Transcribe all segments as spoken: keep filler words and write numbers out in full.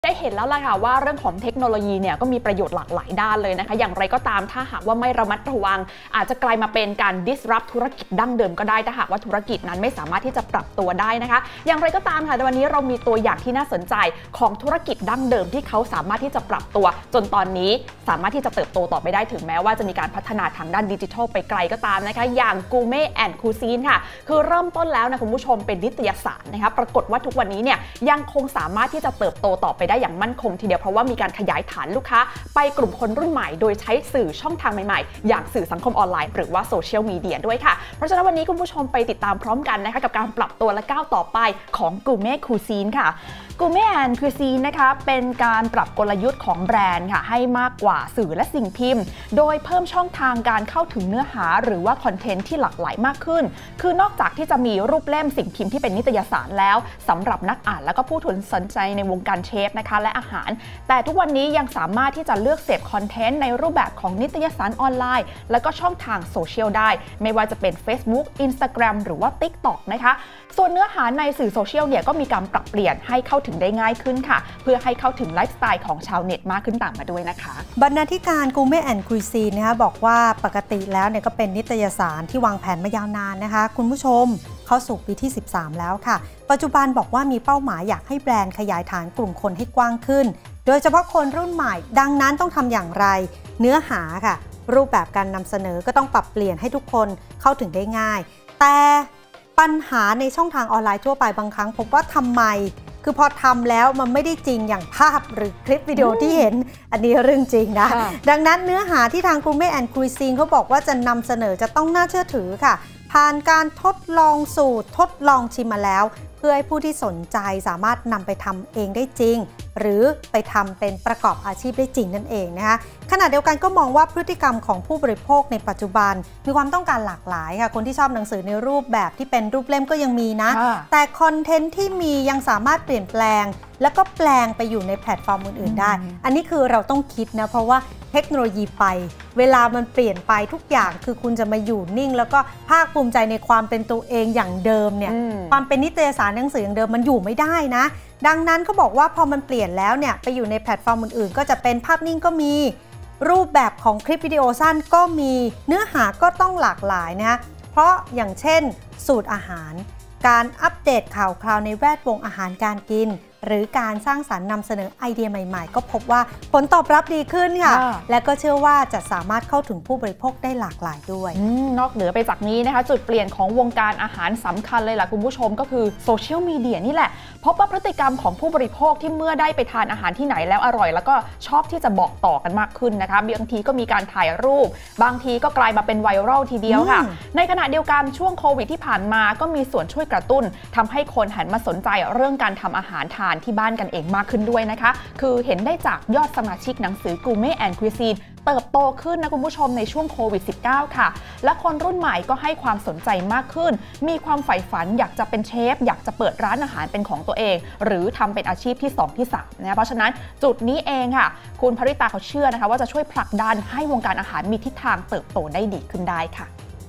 ได้เห็นแล้วล่ะค่ะว่าเรื่องของเทคโนโลยีเนี่ยก็มีประโยชน์หลากหลายด้านเลยนะคะอย่างไรก็ตามถ้าหากว่าไม่ระมัดระวังอาจจะกลายมาเป็นการ disrupt ธุรกิจดั้งเดิมก็ได้ถ้าหากว่าธุรกิจนั้นไม่สามารถที่จะปรับตัวได้นะคะอย่างไรก็ตามค่ะในวันนี้เรามีตัวอย่างที่น่าสนใจของธุรกิจดั้งเดิมที่เขาสามารถที่จะปรับตัวจนตอนนี้สามารถที่จะเติบโตต่อไปได้ถึงแม้ว่าจะมีการพัฒนาทางด้านดิจิทัลไปไกลก็ตามนะคะอย่าง Gourmet and Cuisine ค่ะคือเริ่มต้นแล้วนะคุณผู้ชมเป็นนิตยสารนะคะปรากฏว่าทุกวันนี้เนี่ยยังคงสามารถที่จะเติบโตต่อไปได้อย่างมั่นคงทีเดียวเพราะว่ามีการขยายฐานลูกค้าไปกลุ่มคนรุ่นใหม่โดยใช้สื่อช่องทางใหม่ๆอย่างสื่อสังคมออนไลน์หรือว่าโซเชียลมีเดียด้วยค่ะเพราะฉะนั้นวันนี้คุณผู้ชมไปติดตามพร้อมกันนะคะกับการปรับตัวและก้าวต่อไปของ Gourmet Cuisine ค่ะ Gourmet and Cuisine นะคะเป็นการปรับกลยุทธ์ของแบรนด์ค่ะให้มากกว่าสื่อและสิ่งพิมพ์โดยเพิ่มช่องทางการเข้าถึงเนื้อหาหรือว่าคอนเทนต์ที่หลากหลายมากขึ้นคือนอกจากที่จะมีรูปเล่มสิ่งพิมพ์ที่เป็นนิตยสารแล้วสำหรับนักอ่านแล้วก็ผู้สนใจในวงการเชฟนะคะและอาหารแต่ทุกวันนี้ยังสามารถที่จะเลือกเสพคอนเทนต์ในรูปแบบของนิตยสารออนไลน์แล้วก็ช่องทางโซเชียลได้ไม่ว่าจะเป็น Facebook Instagram หรือว่า TikTok นะคะส่วนเนื้อหาในสื่อโซเชียลเนี่ยก็มีการปรับเปลี่ยนให้เข้าถึงได้ง่ายขึ้นค่ะเพื่อให้เข้าถึงไลฟ์สไตล์ของชาวเน็ตมากขึ้นตามมาด้วยนะคะบรรณาธิการ Gourmet and Cuisine นะคะบอกว่าปกติแล้วเนี่ยก็เป็นนิตยสารที่วางแผนมายาวนานนะคะคุณผู้ชมเข้าสู่ปีที่สิบสามแล้วค่ะปัจจุบันบอกว่ามีเป้าหมายอยากให้แบรนด์ขยายฐานกลุ่มคนให้กว้างขึ้นโดยเฉพาะคนรุ่นใหม่ดังนั้นต้องทำอย่างไรเนื้อหาค่ะรูปแบบการนำเสนอก็ต้องปรับเปลี่ยนให้ทุกคนเข้าถึงได้ง่ายแต่ปัญหาในช่องทางออนไลน์ทั่วไปบางครั้งพบว่าทำไมคือพอทำแล้วมันไม่ได้จริงอย่างภาพหรือคลิปวิดีโอที่เห็นอันนี้เรื่องจริงนะดังนั้นเนื้อหาที่ทาง Gourmet and Cuisine เขาบอกว่าจะนำเสนอจะต้องน่าเชื่อถือค่ะผ่านการทดลองสูตรทดลองชิมมาแล้วเพื่อให้ผู้ที่สนใจสามารถนำไปทำเองได้จริงหรือไปทำเป็นประกอบอาชีพได้จริงนั่นเองนะคะขณะเดียวกันก็มองว่าพฤติกรรมของผู้บริโภคในปัจจุบันมีความต้องการหลากหลายค่ะคนที่ชอบหนังสือในรูปแบบที่เป็นรูปเล่มก็ยังมีนะแต่คอนเทนต์ที่มียังสามารถเปลี่ยนแปลงแล้วก็แปลงไปอยู่ในแพลตฟอร์มอื่นๆได้อันนี้คือเราต้องคิดนะเพราะว่าเทคโนโลยีไปเวลามันเปลี่ยนไปทุกอย่างคือคุณจะมาอยู่นิ่งแล้วก็ภาคภูมิใจในความเป็นตัวเองอย่างเดิมเนี่ยความเป็นนิตยสารหนังสืออย่างเดิมมันอยู่ไม่ได้นะดังนั้นเขาบอกว่าพอมันเปลี่ยนแล้วเนี่ยไปอยู่ในแพลตฟอร์มอื่นๆก็จะเป็นภาพนิ่งก็มีรูปแบบของคลิปวิดีโอสั้นก็มีเนื้อหาก็ต้องหลากหลายนะเพราะอย่างเช่นสูตรอาหารการอัปเดตข่าวคราวในแวดวงอาหารการกินหรือการสร้างสรรค์นำเสนอไอเดียใหม่ๆก็พบว่าผลตอบรับดีขึ้นค่ะและก็เชื่อว่าจะสามารถเข้าถึงผู้บริโภคได้หลากหลายด้วยนอกเหนือไปจากนี้นะคะจุดเปลี่ยนของวงการอาหารสำคัญเลยล่ะคุณผู้ชมก็คือโซเชียลมีเดียนี่แหละพบว่าพฤติกรรมของผู้บริโภคที่เมื่อได้ไปทานอาหารที่ไหนแล้วอร่อยแล้วก็ชอบที่จะบอกต่อกันมากขึ้นนะคะบางทีก็มีการถ่ายรูปบางทีก็กลายมาเป็นไวรัลทีเดียวค่ะในขณะเดียวกันช่วงโควิดที่ผ่านมาก็มีส่วนช่วยกระตุ้นทำให้คนหันมาสนใจเรื่องการทำอาหารทานที่บ้านกันเองมากขึ้นด้วยนะคะคือเห็นได้จากยอดสมาชิกหนังสือ Gourmet and Cuisine เติบโตขึ้นนะคุณผู้ชมในช่วงโควิด สิบเก้า ค่ะและคนรุ่นใหม่ก็ให้ความสนใจมากขึ้นมีความใฝ่ฝันอยากจะเป็นเชฟอยากจะเปิดร้านอาหารเป็นของตัวเองหรือทำเป็นอาชีพที่สองที่สามนะเพราะฉะนั้นจุดนี้เองค่ะคุณภริตาเขาเชื่อนะคะว่าจะช่วยผลักดันให้วงการอาหารมีทิศทางเติบโตได้ดีขึ้นได้ค่ะ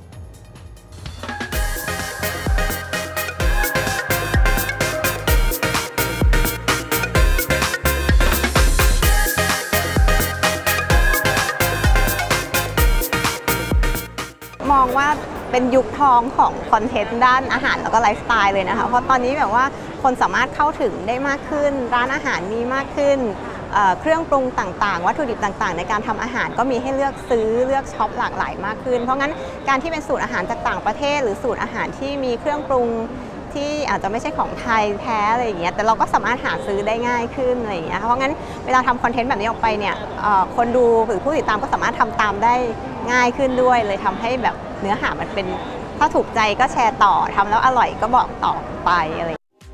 มองว่าเป็นยุคทองของคอนเทนต์ด้านอาหารแล้วก็ไลฟ์สไตล์เลยนะคะเพราะตอนนี้แบบว่าคนสามารถเข้าถึงได้มากขึ้นร้านอาหารมีมากขึ้น เ, เครื่องปรุงต่างๆวัตถุดิบต่างๆในการทำอาหารก็มีให้เลือกซื้อเลือกช็อปหลากหลายมากขึ้นเพราะงั้นการที่เป็นสูตรอาหารจากต่างประเทศหรือสูตรอาหารที่มีเครื่องปรุงที่อาจจะไม่ใช่ของไทยแท้อะไรอย่างเงี้ยแต่เราก็สามารถหาซื้อได้ง่ายขึ้นอะไรอย่างเงี้ยเพราะงั้นเวลาทำคอนเทนต์แบบนี้ออกไปเนี่ยคนดูหรือผู้ติดตามก็สามารถทำตามได้ง่ายขึ้นด้วยเลยทำให้แบบเนื้อหามันเป็นถ้าถูกใจก็แชร์ต่อทำแล้วอร่อยก็บอกต่อไปอะไร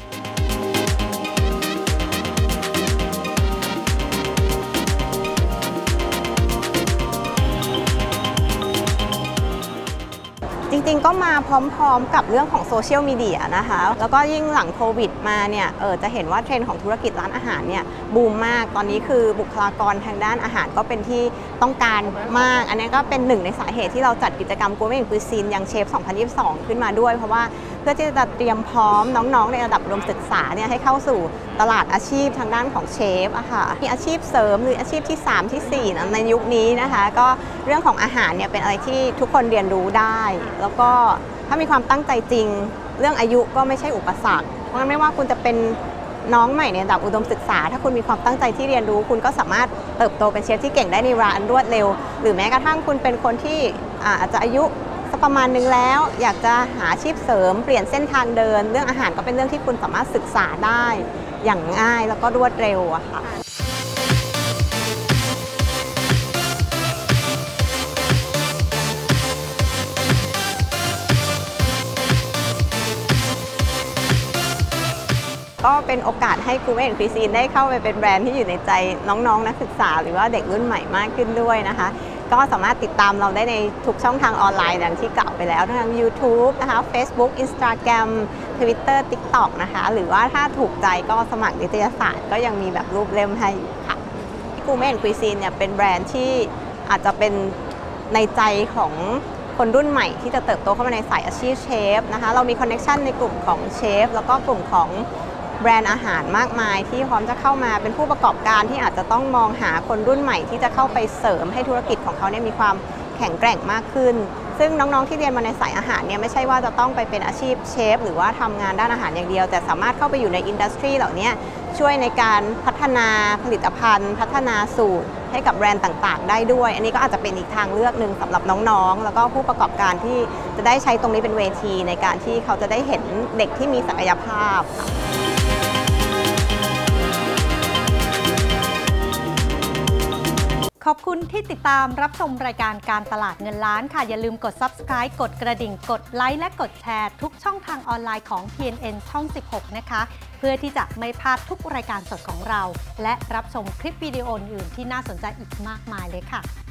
จริงๆก็มาพร้อมๆกับเรื่องของโซเชียลมีเดียนะคะแล้วก็ยิ่งหลังโควิดมาเนี่ยเออจะเห็นว่าเทรนด์ของธุรกิจร้านอาหารเนี่ยบูมมากตอนนี้คือบุคลากรทางด้านอาหารก็เป็นที่ต้องการมากอันนี้ก็เป็นหนึ่งในสาเหตุที่เราจัดกิจกรรม Gourmet and Cuisine ยังเชฟ สองพันยี่สิบสอง ขึ้นมาด้วยเพราะว่าเพื่อที่จะเตรียมพร้อมน้องๆในระดับอุดมศึกษาเนี่ยให้เข้าสู่ตลาดอาชีพทางด้านของเชฟอะค่ะมีอาชีพเสริมหรืออาชีพที่สามที่สี่นะในยุคนี้นะคะก็เรื่องของอาหารเนี่ยเป็นอะไรที่ทุกคนเรียนรู้ได้แล้วก็ถ้ามีความตั้งใจจริงเรื่องอายุก็ไม่ใช่อุปสรรคเพราะงั้นไม่ว่าคุณจะเป็นน้องใหม่ในระดับอุดมศึกษาถ้าคุณมีความตั้งใจที่เรียนรู้คุณก็สามารถเติบโตเป็นเชฟที่เก่งได้ในเวลาอันรวดเร็วหรือแม้กระทั่งคุณเป็นคนที่อาจจะอายุสักประมาณนึงแล้วอยากจะหาอาชีพเสริมเปลี่ยนเส้นทางเดินเรื่องอาหารก็เป็นเรื่องที่คุณสามารถศึกษาได้อย่างง่ายแล้วก็รวดเร็วอะค่ะก็เป็นโอกาสให้Gourmet and Cuisineได้เข้าไปเป็นแบรนด์ที่อยู่ในใจน้องๆ น, นักศึกษาหรือว่าเด็กรุ่นใหม่มากขึ้นด้วยนะคะก็สามารถติดตามเราได้ในทุกช่องทางออนไลน์ดังที่กล่าวไปแล้วทั้ง YouTube นะคะ Facebook Instagram Twitter TikTok นะคะหรือว่าถ้าถูกใจก็สมัครนิตยสารก็ยังมีแบบรูปเล่มให้ค่ะGourmet and Cuisineเนี่ยเป็นแบรนด์ที่อาจจะเป็นในใจของคนรุ่นใหม่ที่จะเติบโตเข้ามาในสายอาชีพเชฟนะคะเรามีคอนเนคชันในกลุ่มของเชฟแล้วก็กลุ่มของแบรนด์อาหารมากมายที่พร้อมจะเข้ามาเป็นผู้ประกอบการที่อาจจะต้องมองหาคนรุ่นใหม่ที่จะเข้าไปเสริมให้ธุรกิจของเขาเนี่ยมีความแข็งแกร่งมากขึ้นซึ่งน้องๆที่เรียนมาในสายอาหารเนี่ยไม่ใช่ว่าจะต้องไปเป็นอาชีพเชฟหรือว่าทำงานด้านอาหารอย่างเดียวแต่สามารถเข้าไปอยู่ในอินดัสทรีเหล่านี้ช่วยในการพัฒนาผลิตภัณฑ์พัฒนาสูตรให้กับแบรนด์ต่างๆได้ด้วยอันนี้ก็อาจจะเป็นอีกทางเลือกหนึ่งสำหรับน้องๆแล้วก็ผู้ประกอบการที่จะได้ใช้ตรงนี้เป็นเวทีในการที่เขาจะได้เห็นเด็กที่มีศักยภาพค่ะขอบคุณที่ติดตามรับชมรายการการตลาดเงินล้านค่ะอย่าลืมกด ซับสไครบ์ กดกระดิ่งกดไลค์และกดแชร์ทุกช่องทางออนไลน์ของ พี เอ็น เอ็น ช่อง สิบหก นะคะเพื่อที่จะไม่พลาดทุกรายการสดของเราและรับชมคลิปวิดีโออื่นที่น่าสนใจอีกมากมายเลยค่ะ